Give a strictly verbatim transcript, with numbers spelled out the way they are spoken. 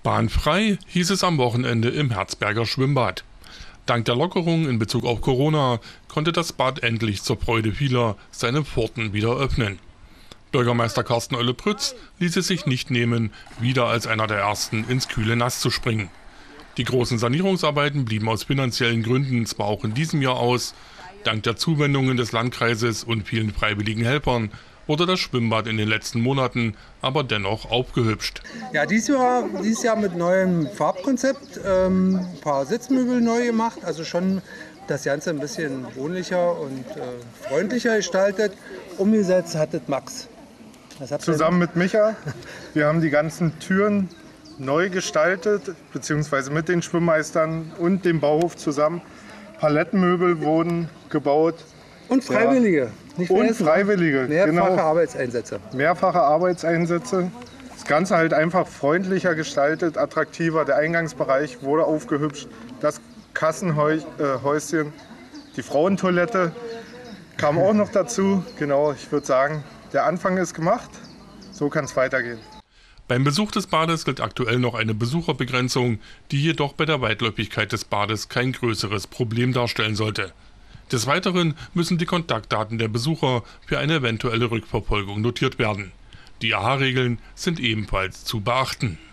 Bahnfrei hieß es am Wochenende im Herzberger Schwimmbad. Dank der Lockerung in Bezug auf Corona konnte das Bad endlich zur Freude vieler seine Pforten wieder öffnen. Bürgermeister Carsten Oelle-Prütz ließ es sich nicht nehmen, wieder als einer der Ersten ins kühle Nass zu springen. Die großen Sanierungsarbeiten blieben aus finanziellen Gründen zwar auch in diesem Jahr aus. Dank der Zuwendungen des Landkreises und vielen freiwilligen Helfern wurde das Schwimmbad in den letzten Monaten aber dennoch aufgehübscht. Ja, dieses Jahr, dieses Jahr mit neuem Farbkonzept, ähm, ein paar Sitzmöbel neu gemacht, also schon das Ganze ein bisschen wohnlicher und äh, freundlicher gestaltet. Umgesetzt hat das Max. Zusammen mit Micha. Wir haben die ganzen Türen neu gestaltet, beziehungsweise mit den Schwimmmeistern und dem Bauhof zusammen. Palettenmöbel wurden gebaut. Und Freiwillige. Nicht und Freiwillige, Mehrfache genau. Arbeitseinsätze. Mehrfache Arbeitseinsätze. Das Ganze halt einfach freundlicher gestaltet, attraktiver. Der Eingangsbereich wurde aufgehübscht. Das Kassenhäuschen, die Frauentoilette kam auch noch dazu. Genau, ich würde sagen, der Anfang ist gemacht. So kann es weitergehen. Beim Besuch des Bades gilt aktuell noch eine Besucherbegrenzung, die jedoch bei der Weitläufigkeit des Bades kein größeres Problem darstellen sollte. Des Weiteren müssen die Kontaktdaten der Besucher für eine eventuelle Rückverfolgung notiert werden. Die A H A-Regeln sind ebenfalls zu beachten.